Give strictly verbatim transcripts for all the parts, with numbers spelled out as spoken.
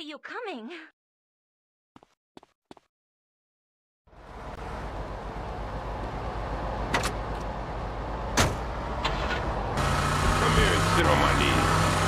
you coming. Come here and sit on my knee.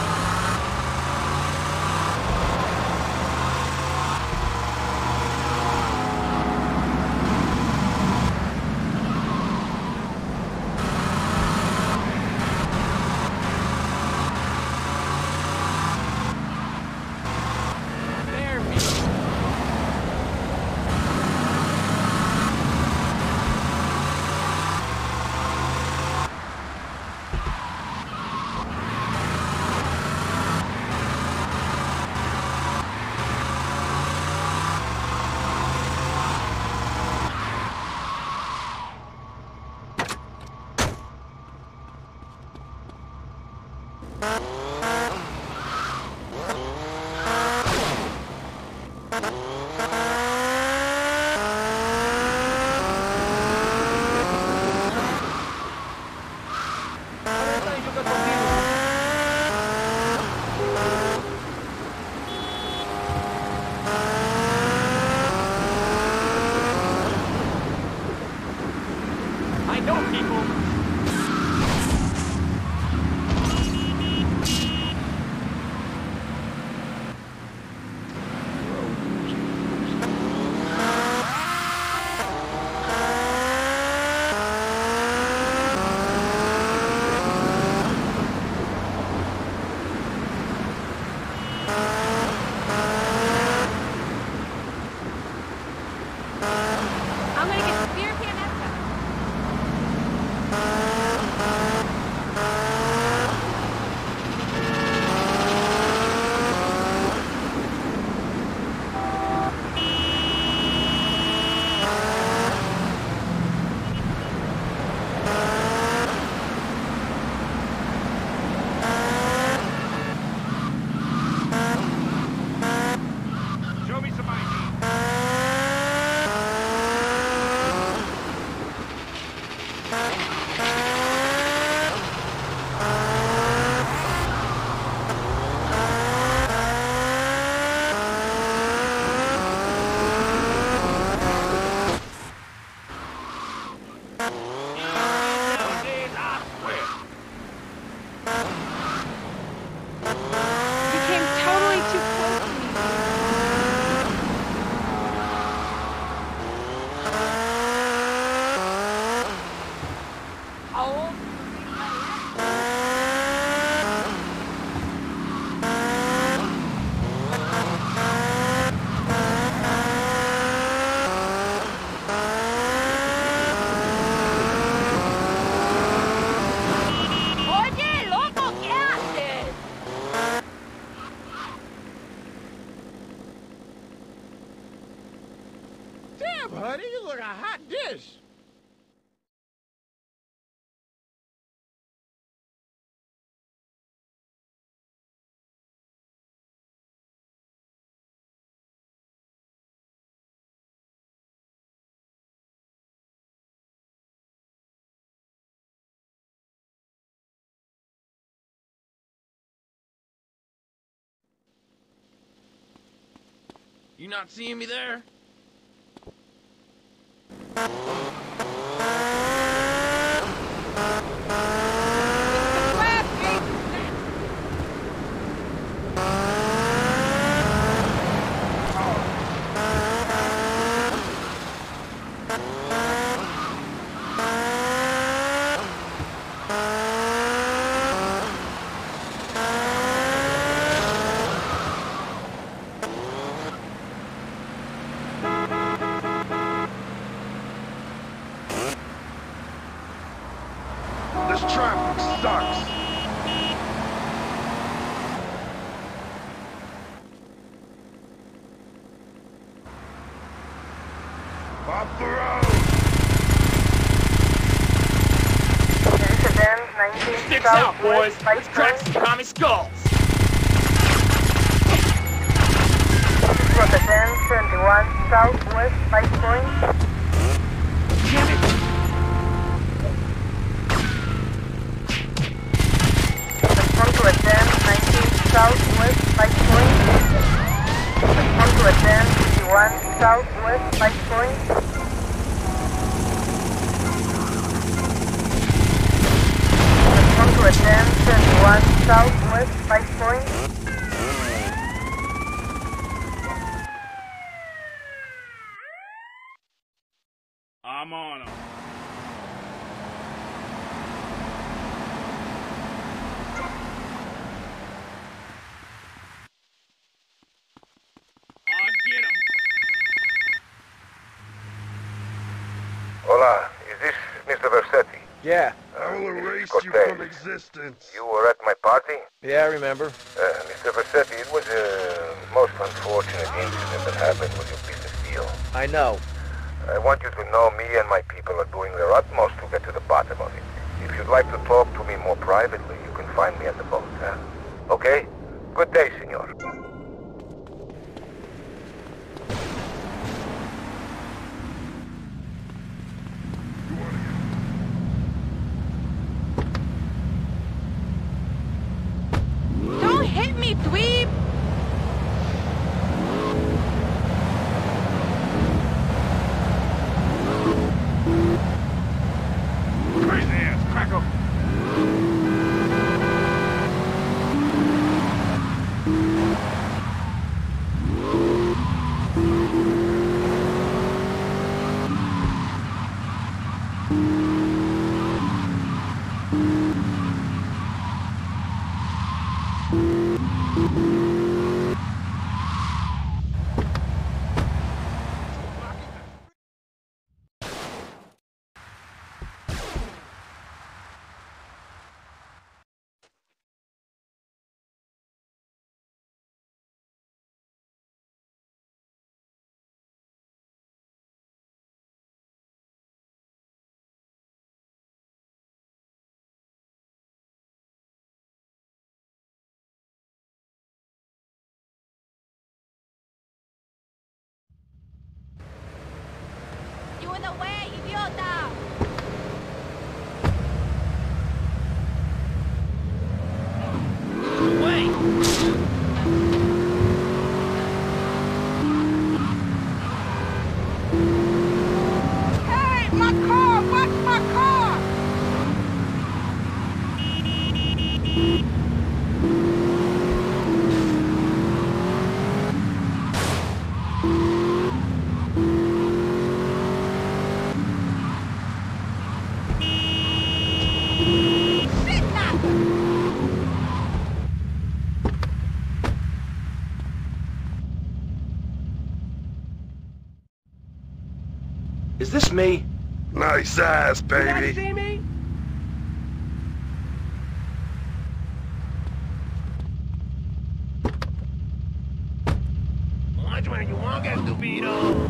Buddy, you look a hot dish. You not seeing me there? This traffic sucks. Off the road. Sticks out, boys. Let's crack some commie skulls. For the ten seventy-one Southwest Five Point. Damn it. The front to ten nineteen Southwest Five Point. southwest, five point. Respond to attend seventy-one southwest, five point. I'm on him. I'll get him. Hola, is this Mister Versetti? Yeah, I will erase you Cortez. from existence. You were at my party? yeah, I remember. Uh, Mister Versetti, it was a most unfortunate incident that happened with your business deal. I know. I want you to know me and my people are doing their utmost to get to the bottom of it. If you'd like to talk to me more privately, you can find me at the boat, huh? Okay? Good day, senor. Don't hit me, dweeb! Crazy ass, crack him. You in the way, idiota! Hey, my car! Watch my car! Shit, knocker! Is this me? Nice ass, baby. me? Watch where you walk, estúpido.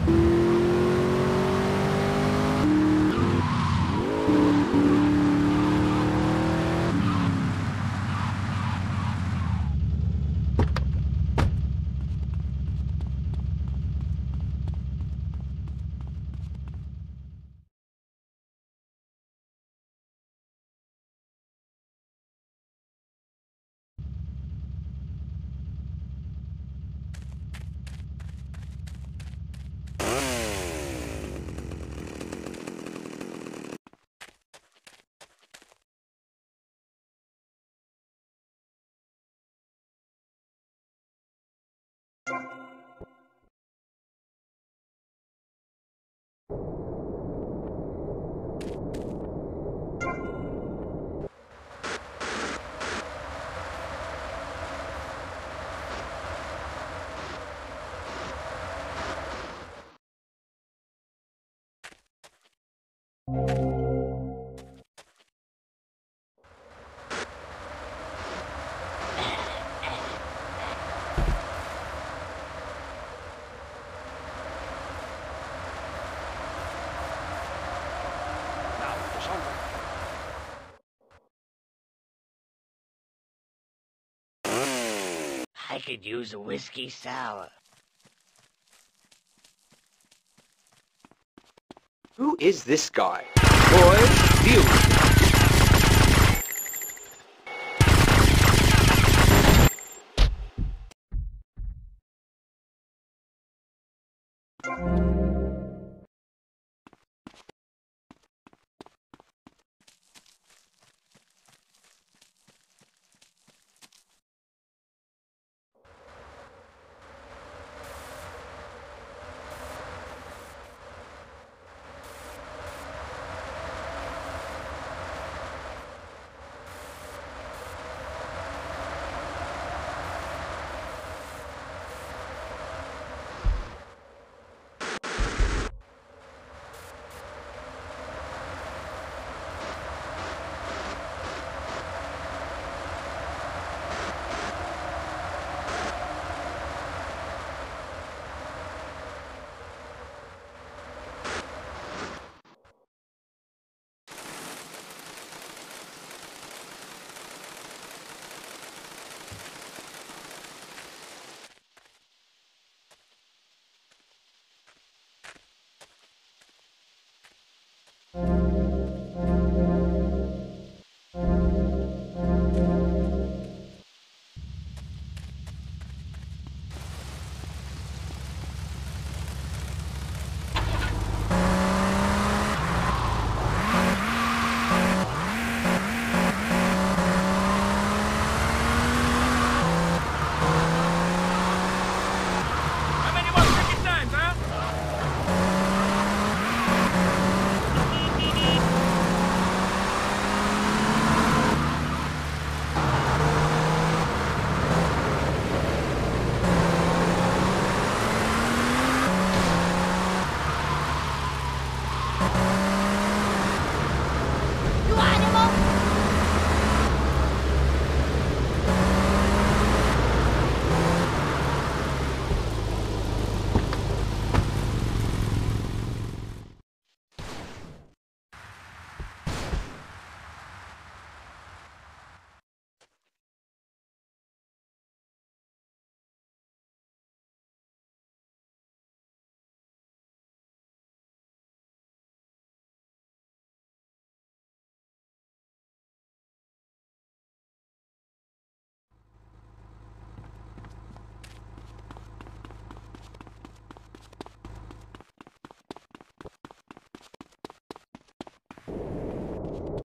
I could use a whiskey sour. Who is this guy? Boy, deal with him.